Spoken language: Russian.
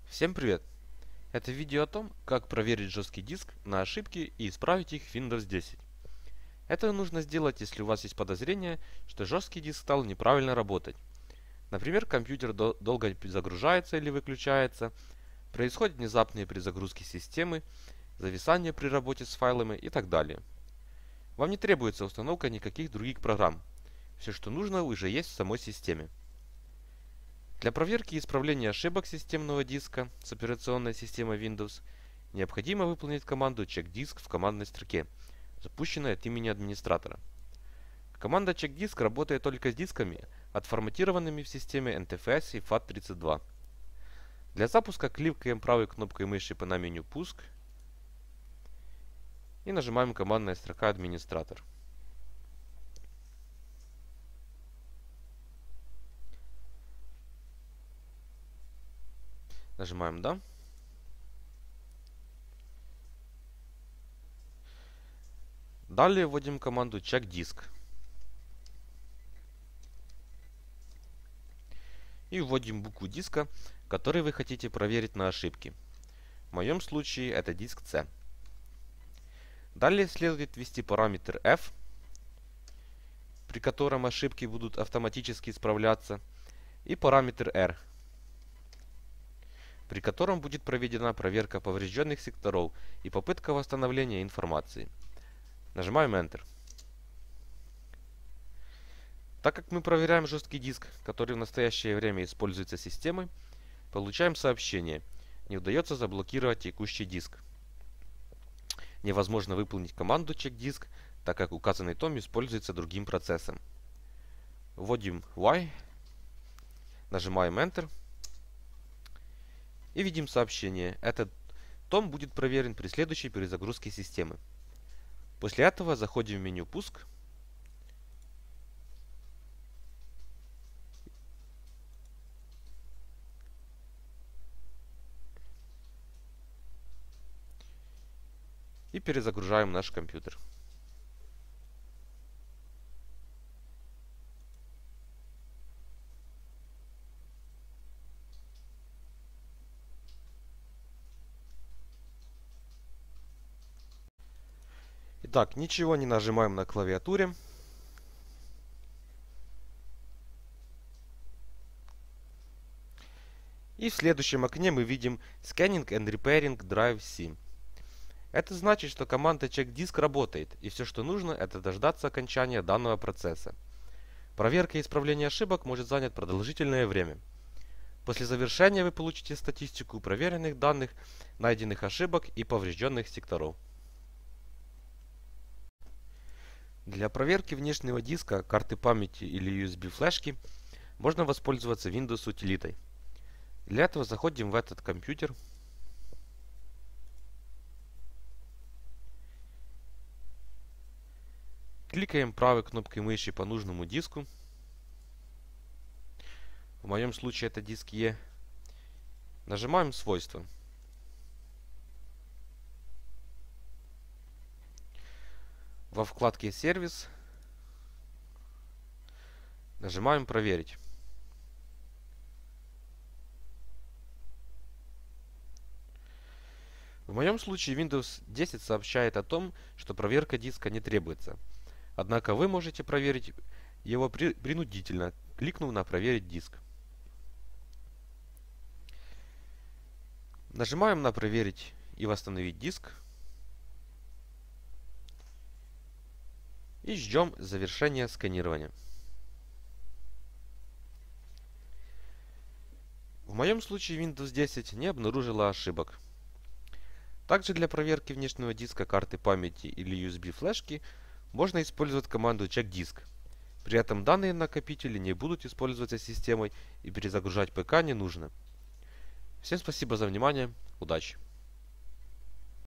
Всем привет! Это видео о том, как проверить жесткий диск на ошибки и исправить их в Windows 10. Это нужно сделать, если у вас есть подозрение, что жесткий диск стал неправильно работать. Например, компьютер долго загружается или выключается, происходят внезапные перезагрузки системы, зависание при работе с файлами и так далее. Вам не требуется установка никаких других программ. Все, что нужно, уже есть в самой системе. Для проверки и исправления ошибок системного диска с операционной системой Windows необходимо выполнить команду checkdisk в командной строке, запущенной от имени администратора. Команда checkdisk работает только с дисками, отформатированными в системе NTFS и FAT32. Для запуска кликаем правой кнопкой мыши на меню «Пуск» и нажимаем командная строка «Администратор». Нажимаем «Да». Далее вводим команду checkdisk. И вводим букву диска, который вы хотите проверить на ошибки. В моем случае это диск C. Далее следует ввести параметр F, при котором ошибки будут автоматически исправляться, и параметр R, при котором будет проведена проверка поврежденных секторов и попытка восстановления информации. Нажимаем Enter. Так как мы проверяем жесткий диск, который в настоящее время используется системой, получаем сообщение: не удается заблокировать текущий диск. Невозможно выполнить команду checkdisk, так как указанный том используется другим процессом. Вводим Y, нажимаем Enter и видим сообщение: этот том будет проверен при следующей перезагрузке системы. После этого заходим в меню «Пуск» и перезагружаем наш компьютер. Итак, ничего не нажимаем на клавиатуре. И в следующем окне мы видим Scanning and Repairing Drive C. Это значит, что команда checkdisk работает, и все, что нужно, это дождаться окончания данного процесса. Проверка и исправление ошибок может занять продолжительное время. После завершения вы получите статистику проверенных данных, найденных ошибок и поврежденных секторов. Для проверки внешнего диска, карты памяти или USB флешки можно воспользоваться Windows утилитой. Для этого заходим в этот компьютер. Кликаем правой кнопкой мыши по нужному диску. В моем случае это диск E. Нажимаем «Свойства». Во вкладке «Сервис» нажимаем «Проверить». В моем случае Windows 10 сообщает о том, что проверка диска не требуется. Однако вы можете проверить его принудительно, кликнув на «Проверить диск». Нажимаем на «Проверить и восстановить диск» и ждем завершения сканирования. В моем случае Windows 10 не обнаружила ошибок. Также для проверки внешнего диска, карты памяти или USB флешки можно использовать команду checkdisk. При этом данные накопители не будут использоваться системой и перезагружать ПК не нужно. Всем спасибо за внимание, удачи!